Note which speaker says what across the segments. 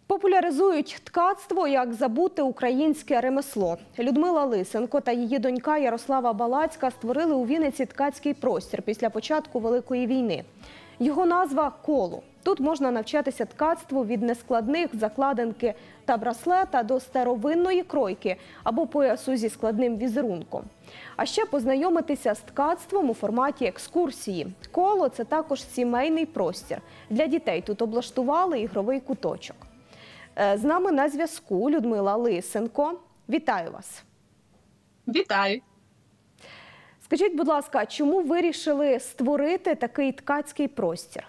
Speaker 1: Популяризують ткацтво, як забути українське ремесло. Людмила Лисенко та її донька Ярослава Балацька створили у Вінниці ткацький простір після початку Великої війни. Його назва – «Коло». Тут можна навчатися ткацтву від нескладних закладинки та браслета до старовинної кройки або поясу зі складним візерунком. А ще познайомитися з ткацтвом у форматі екскурсії. «Коло» – це також сімейний простір. Для дітей тут облаштували ігровий куточок. З нами на зв'язку Людмила Лисенко. Вітаю вас.
Speaker 2: Вітаю.
Speaker 1: Скажіть, будь ласка, чому вирішили створити такий ткацький простір?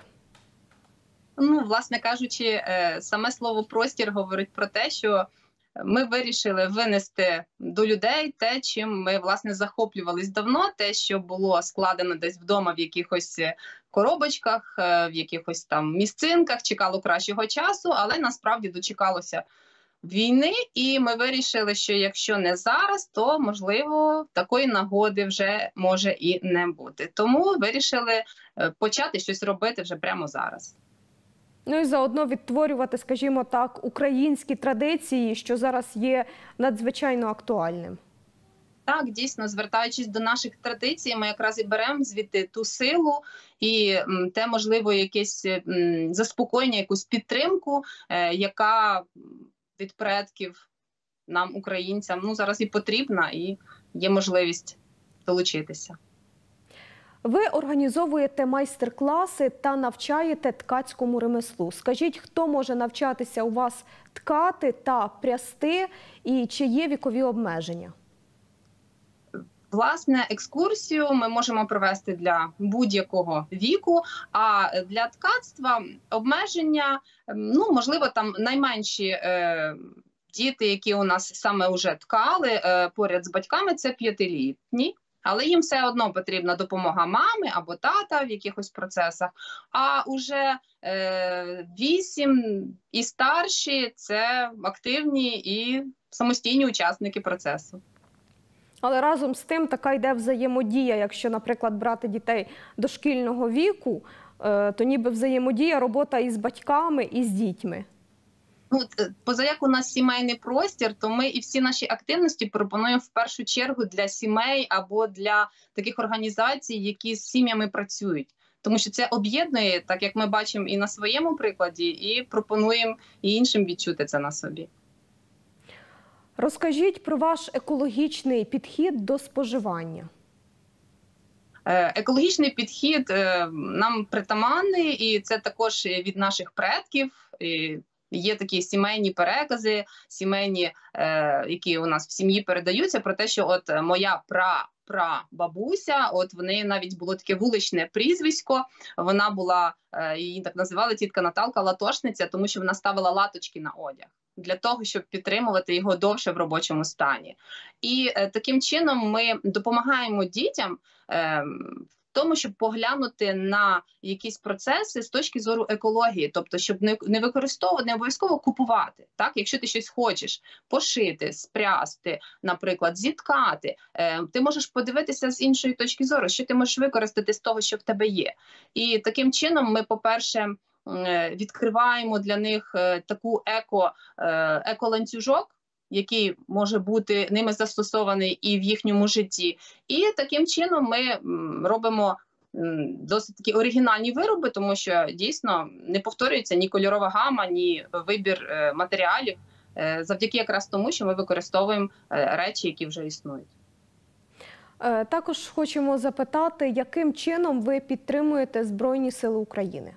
Speaker 2: Ну, власне кажучи, саме слово «простір» говорить про те, що ми вирішили винести до людей те, чим ми, власне, захоплювались давно, те, що було складено десь вдома в якихось коробочках, в якихось там місцинках, чекало кращого часу, але насправді дочекалося війни, і ми вирішили, що якщо не зараз, то, можливо, такої нагоди вже може і не бути. Тому вирішили почати щось робити вже прямо зараз.
Speaker 1: Ну і заодно відтворювати, скажімо так, українські традиції, що зараз є надзвичайно актуальним.
Speaker 2: Так, дійсно, звертаючись до наших традицій, ми якраз і беремо звідти ту силу і те, можливо, якесь заспокоєння, якусь підтримку, яка від предків нам, українцям, ну, зараз і потрібна, і є можливість долучитися.
Speaker 1: Ви організовуєте майстер-класи та навчаєте ткацькому ремеслу. Скажіть, хто може навчатися у вас ткати та прясти і чи є вікові обмеження?
Speaker 2: Власне, екскурсію ми можемо провести для будь-якого віку, а для ткацтва обмеження, ну, можливо, там найменші діти, які у нас саме вже ткали поряд з батьками, це 5-літні. Але їм все одно потрібна допомога мами або тата в якихось процесах. А уже 8 і старші – це активні і самостійні учасники процесу.
Speaker 1: Але разом з тим така йде взаємодія. Якщо, наприклад, брати дітей дошкільного віку, то ніби взаємодія, робота із батьками, і з дітьми.
Speaker 2: Ну, позаяк у нас сімейний простір, то ми і всі наші активності пропонуємо в першу чергу для сімей або для таких організацій, які з сім'ями працюють. Тому що це об'єднує, так як ми бачимо і на своєму прикладі, і пропонуємо і іншим відчути це на собі.
Speaker 1: Розкажіть про ваш екологічний підхід до споживання.
Speaker 2: Екологічний підхід нам притаманний, і це також від наших предків. Є такі сімейні перекази, сімейні, які у нас в сім'ї передаються, про те, що от моя прабабуся, от в неї навіть було таке вуличне прізвисько, вона була, її так називали тітка Наталка, латошниця, тому що вона ставила латочки на одяг, для того, щоб підтримувати його довше в робочому стані. І таким чином ми допомагаємо дітям в тому, щоб поглянути на якісь процеси з точки зору екології, тобто, щоб не обов'язково купувати. Так? Якщо ти щось хочеш пошити, спрясти, наприклад, зіткати, ти можеш подивитися з іншої точки зору, що ти можеш використати з того, що в тебе є. І таким чином ми, по-перше, відкриваємо для них таку еколанцюжок, який може бути ними застосований і в їхньому житті. І таким чином ми робимо досить такі оригінальні вироби, тому що дійсно не повторюється ні кольорова гама, ні вибір матеріалів, завдяки якраз тому, що ми використовуємо речі, які вже існують.
Speaker 1: Також хочемо запитати, яким чином ви підтримуєте Збройні Сили України?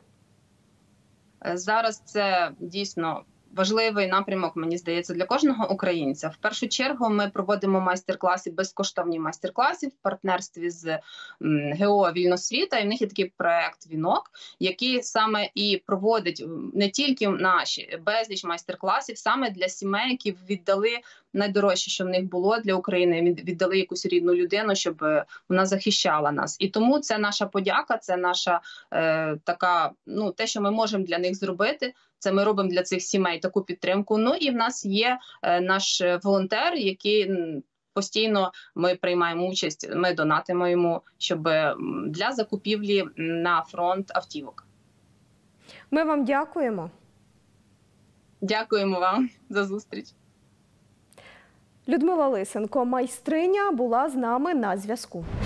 Speaker 2: Зараз це дійсно важливий напрямок, мені здається, для кожного українця. В першу чергу ми проводимо майстер-класи, безкоштовні майстер-класи в партнерстві з ГО «Вільносвіта». І в них є такий проект «Вінок», який саме і проводить не тільки наші, безліч майстер-класів саме для сімей, які віддали найдорожче, що в них було для України, віддали якусь рідну людину, щоб вона захищала нас. І тому це наша подяка, це наша така, ну, те, що ми можемо для них зробити. Це ми робимо для цих сімей таку підтримку. Ну і в нас є наш волонтер, який постійно ми приймаємо участь, ми донатимо йому, щоб для закупівлі на фронт автівок.
Speaker 1: Ми вам дякуємо.
Speaker 2: Дякуємо вам за зустріч.
Speaker 1: Людмила Лисенко, майстриня, була з нами на зв'язку.